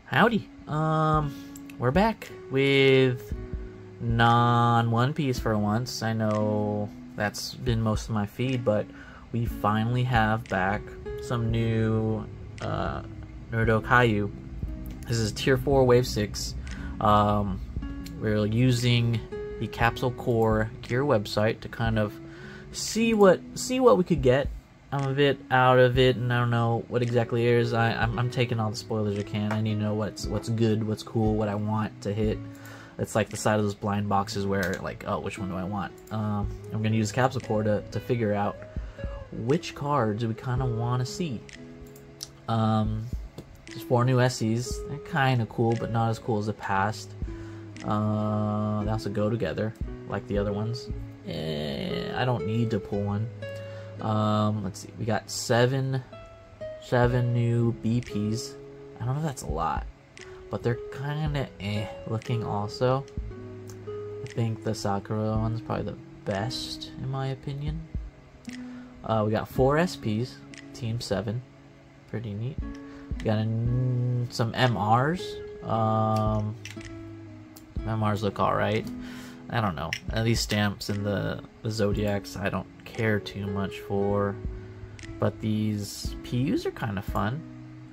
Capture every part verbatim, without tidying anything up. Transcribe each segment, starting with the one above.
Howdy. Um, we're back with non-One Piece for once. I know that's been most of my feed, but we finally have back some new uh, Naruto Kaiu. This is Tier four Wave six. Um, we're using the Capsule Core Gear website to kind of see what see what we could get. I'm a bit out of it, and I don't know what exactly it is. I, I'm, I'm taking all the spoilers I can. I need to know what's what's good, what's cool, what I want to hit. It's like the side of those blind boxes where, like, oh, which one do I want? Um, I'm going to use Capsule Core to, to figure out which cards we kind of want to see. Um, there's four new S Cs. They're kind of cool, but not as cool as the past. Uh, they also go together, like the other ones. Eh, I don't need to pull one. Um, let's see, we got seven, seven new B Ps. I don't know if that's a lot, but they're kind of eh looking also. I think the Sakura one's probably the best, in my opinion. Uh, we got four S Ps, Team seven, pretty neat. We got an, some M Rs. Um, M Rs look alright. I don't know. Uh, these stamps and the, the Zodiacs, I don't care too much for. But these P Us are kind of fun.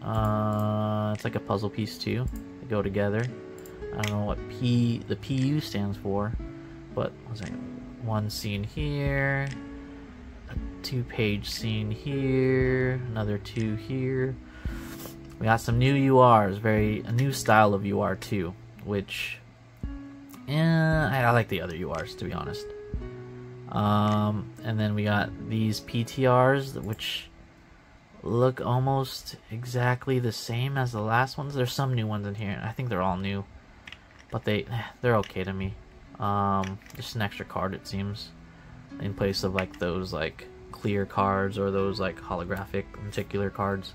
Uh, it's like a puzzle piece too. They go together. I don't know what P the P U stands for, but what's that? One scene here, a two-page scene here, another two here. We got some new U Rs, very a new style of U R too, which. Yeah, I, I like the other U Rs, to be honest. Um, and then we got these P T Rs, which look almost exactly the same as the last ones. There's some new ones in here. I think they're all new, but they they're okay to me. Um, just an extra card, it seems, in place of like those like clear cards or those like holographic particular cards.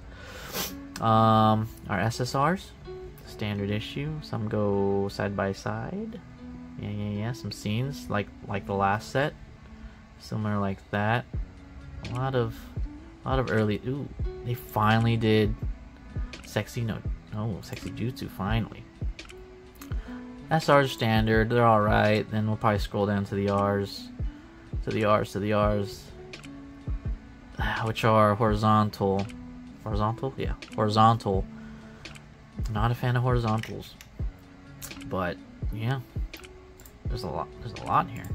Um, our S S Rs, standard issue. Some go side by side. Yeah, yeah, yeah. Some scenes like like the last set, similar like that. A lot of, a lot of early. Ooh, they finally did sexy no, no sexy jutsu finally. S Rs standard. They're all right. Then we'll probably scroll down to the Rs, to the Rs, to the Rs, which are horizontal. Horizontal, yeah, horizontal. Not a fan of horizontals, but yeah. There's a lot. There's a lot here.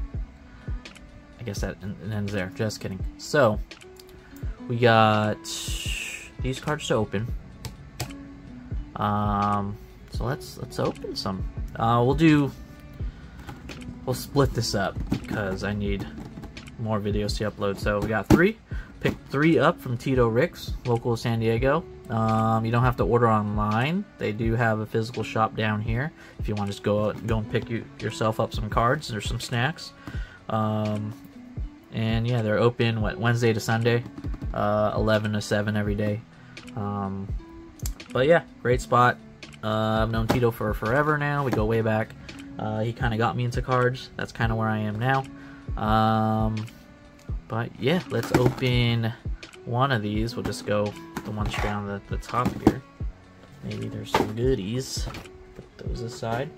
I guess that it ends there. Just kidding. So we got these cards to open. Um. So let's let's open some. Uh. We'll do. We'll split this up because I need more videos to upload. So we got three. Pick three up from Tito Ricks, local San Diego. Um, you don't have to order online. They do have a physical shop down here if you want to just go out, go and pick you, yourself up some cards or some snacks. Um, and yeah, they're open what Wednesday to Sunday, uh, eleven to seven every day. Um, but yeah, great spot. Uh, I've known Tito for forever now. We go way back. Uh, he kind of got me into cards. That's kind of where I am now. Um, but yeah, let's open one of these. We'll just go the one straight on the, the top here. Maybe there's some goodies. Put those aside.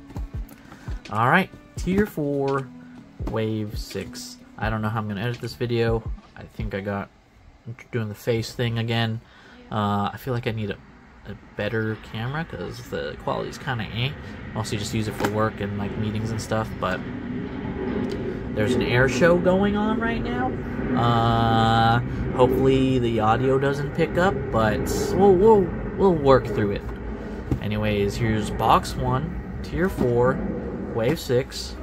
Alright, Tier four Wave six. I don't know how I'm going to edit this video. I think I got doing the face thing again. Uh, I feel like I need a, a better camera because the quality is kind of eh. Mostly just use it for work and like meetings and stuff, but there's an air show going on right now. Uh, hopefully the audio doesn't pick up, but we'll, we'll, we'll work through it. Anyways, here's box one, Tier four, Wave six.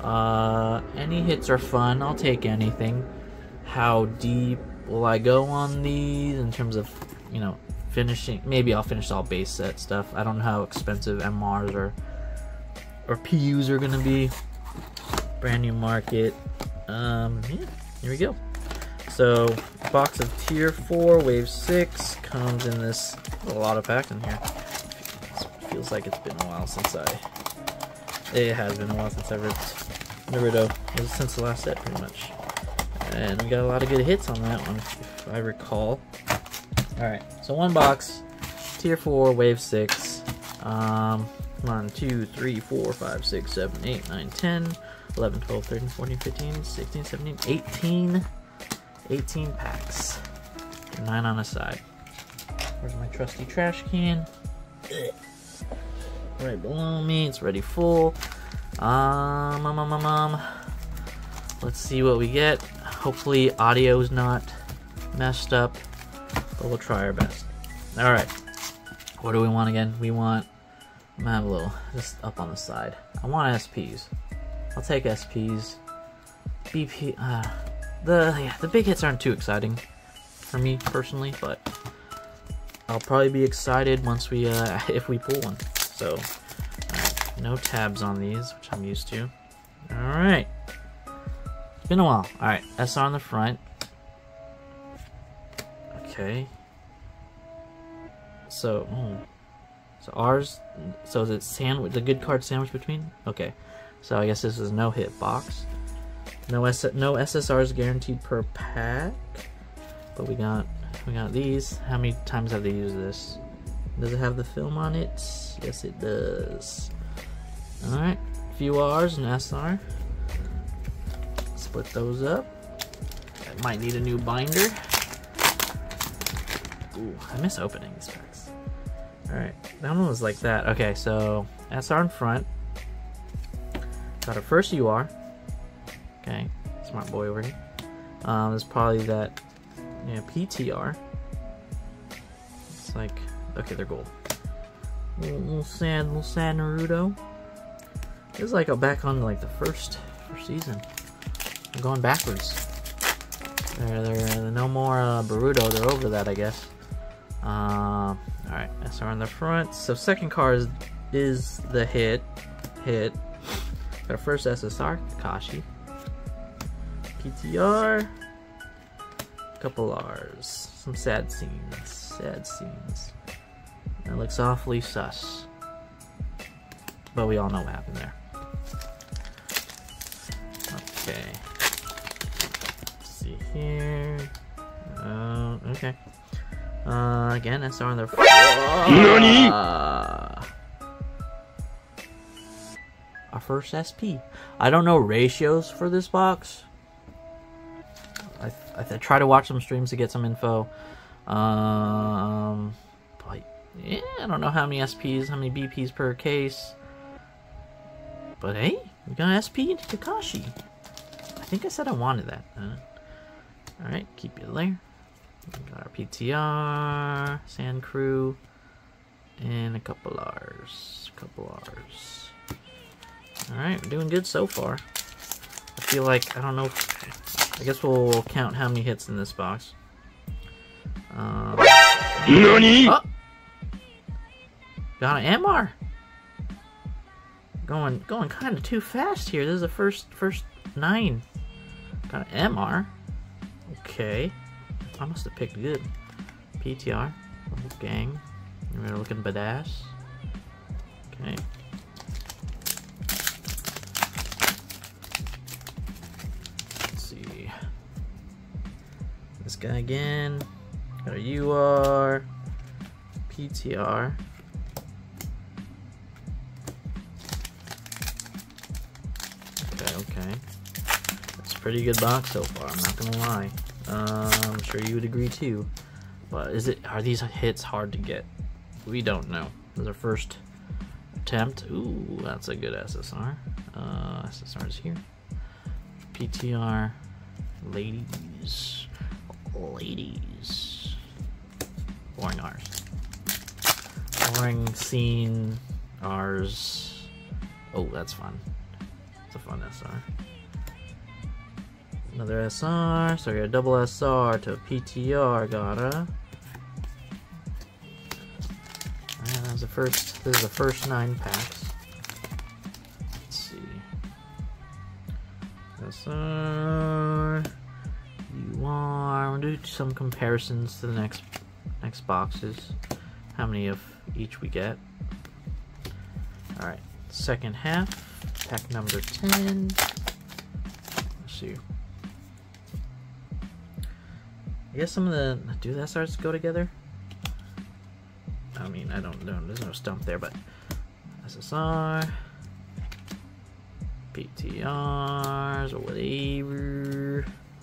Uh, any hits are fun. I'll take anything. How deep will I go on these in terms of, you know, finishing? Maybe I'll finish all base set stuff. I don't know how expensive M Rs or, or P Us are going to be. Brand new market. Um, yeah, here we go. So, box of Tier four, Wave six comes in this. A lot of packs in here. It feels like it's been a while since I. It has been a while since I ripped Naruto. It was since the last set, pretty much. And we got a lot of good hits on that one, if I recall. Alright, so one box, Tier four, Wave six. Um, come on, two, three, four, five, six, seven, eight, nine, ten, eleven, twelve, thirteen, fourteen, fifteen, sixteen, seventeen, eighteen, eighteen packs. nine on a side. Where's my trusty trash can? Right below me, it's already full. Um, um, um, um, um. Let's see what we get. Hopefully audio's not messed up, but we'll try our best. Alright, what do we want again? We want, I'm gonna have a little, just up on the side. I want S Ps. I'll take S Ps. B P, uh, the, yeah, the big hits aren't too exciting for me personally, but I'll probably be excited once we, uh, if we pull one. So, right, no tabs on these, which I'm used to. Alright. It's been a while. Alright, S R on the front. Okay. So, oh. So ours, so is it sandwich, the good card sandwich between? Okay. So I guess this is no hit box. No S no S S Rs guaranteed per pack. But we got we got these. How many times have they used this? Does it have the film on it? Yes, it does. Alright. Few R's and S R. Split those up. I might need a new binder. Ooh, I miss opening these packs. Alright, that one was like that. Okay, so S R in front. Got our first U R. Okay, smart boy over here. Um, there's probably that, yeah, P T R. It's like, okay, they're gold. Little, little sad, little sad Naruto. This is like a back on like the first first season. I'm going backwards. They're, they're no more uh, Boruto. They're over that, I guess. Uh, all right, S R on the front. So second card is, is the hit. Hit. Got our first S S R, Kakashi. P T R. Couple R's. Some sad scenes. Sad scenes. That looks awfully sus. But we all know what happened there. Okay. Let's see here. Uh, okay. Uh, again, S R on the front. NANI? Uh, our first S P. I don't know ratios for this box. I, I, I try to watch some streams to get some info. Um, but yeah, I don't know how many S Ps, how many B Ps per case. But hey, we got S P into Kakashi. I think I said I wanted that. Uh, Alright, keep it there. We got our P T R, Sand Crew, and a couple R's. A couple R's. Alright, we're doing good so far. I feel like, I don't know, if, I guess we'll count how many hits in this box. Um, NANI? Oh! Got an M R! Going, going kind of too fast here. This is the first, first nine. Got an M R. Okay. I must have picked good. P T R. Little gang. You're looking badass. Okay. Let's see. This guy again. Got a U R. P T R. Okay. That's a pretty good box so far, I'm not gonna lie. Uh, I'm sure you would agree too. But is it, are these hits hard to get? We don't know. This is our first attempt. Ooh, that's a good S S R. Uh, S S R is here. P T R. Ladies. Ladies. Boring R's. Boring scene R's. Oh, that's fun. It's a fun S R. Another S R, so we got a double S R to a P T R, got a. Alright, that was the first, this is the first nine packs. Let's see. S R, U R, we'll do some comparisons to the next, next boxes. How many of each we get. Alright, second half, pack number ten. Let's see. I guess some of the, do the S Rs go together? I mean, I don't know, there's no stump there, but S S R, P T Rs, or whatever.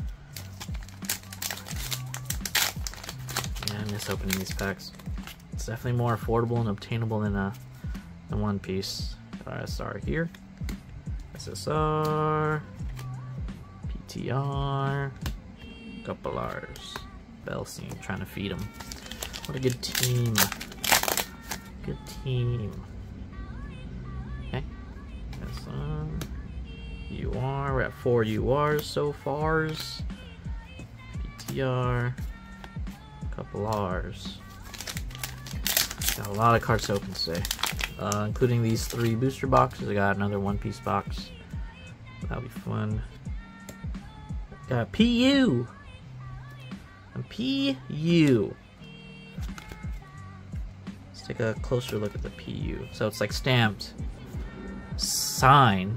Yeah, I miss opening these packs. It's definitely more affordable and obtainable than a than One Piece. Got our S R here, S S R, P T R, couple R's. Bellstein trying to feed him. What a good team. Good team. Okay. S R, U R. We're at four U Rs so far. P T R, couple R's. Got a lot of cards to open today, uh, including these three booster boxes. I got another One Piece box. That'll be fun. Got P U. And P U. Let's take a closer look at the P U. So it's like stamped, signed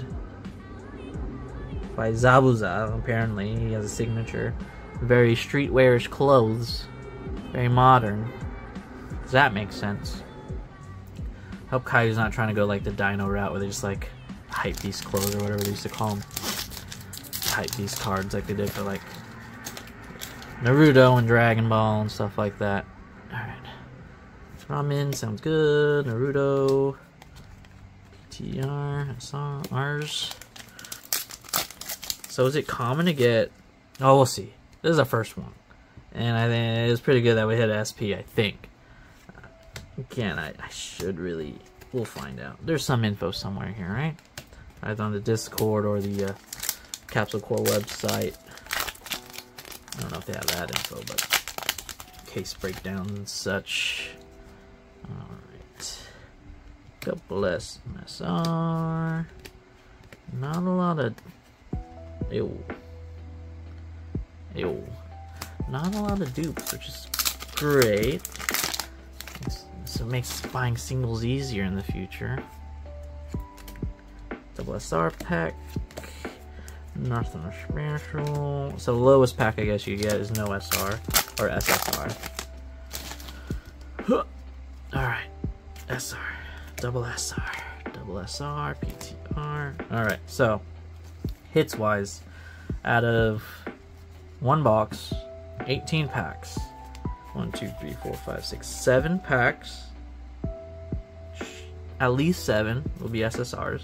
by Zabuza. Apparently, he has a signature. Very streetwearish clothes. Very modern. Does that make sense? Hope Kai's not trying to go like the Dino route where they just like hype beast clothes or whatever they used to call them. Hype beast cards like they did for like Naruto and Dragon Ball and stuff like that. Alright. Ramen sounds good. Naruto. P T R. S R. R's. So is it common to get... Oh, we'll see. This is the first one. And I think it's pretty good that we hit S P, I think. Again, I, I should really... We'll find out. There's some info somewhere here, right? Either on the Discord or the uh, Capsule Corp website. I don't know if they have that info, but case breakdowns and such. Alright. Couple S M S R. Not a lot of... Ew. Ew. Not a lot of dupes, which is great. So it makes buying singles easier in the future. Double S R pack. Nothing special. So the lowest pack I guess you get is no S R or S S R. Alright. S R. Double S R. Double S R. P T R. Alright, so hits wise, out of one box, eighteen packs. One, two, three, four, five, six, seven packs. At least seven will be S S Rs.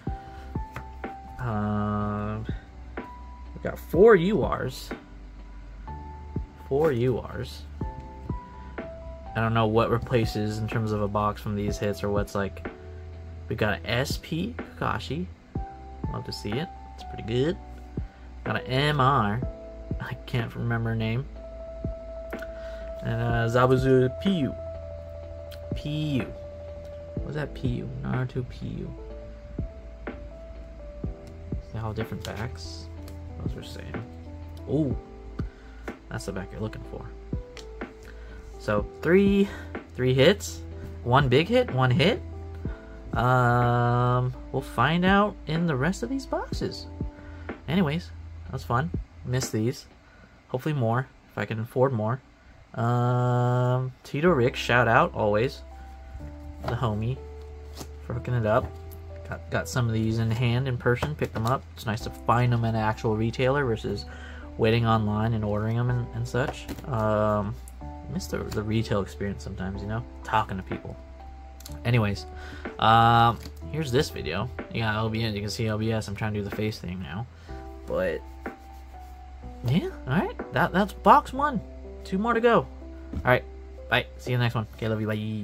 Um, we got four U Rs. Four U Rs. I don't know what replaces in terms of a box from these hits or what's like. We got an S P Kakashi. Love to see it. It's pretty good. Got an M R. I can't remember her name. And uh, Zabuza P U. P U. What's that P U? Naruto P U. See how different backs those are saying. Ooh, that's the back you're looking for. So three, three hits, one big hit, one hit. Um, we'll find out in the rest of these boxes. Anyways, that was fun. Missed these. Hopefully more if I can afford more. Um, Tito Rick, shout out always. The homie for hooking it up. Got, got some of these in hand in person, picked them up. It's nice to find them at an actual retailer versus waiting online and ordering them and, and such. Um, I miss the, the retail experience sometimes, you know, talking to people. Anyways, um, here's this video. You got O B S, you can see O B S. I'm trying to do the face thing now, but yeah, all right. That that's box one. Two more to go. All right, bye. See you in the next one. Okay, love you. Bye.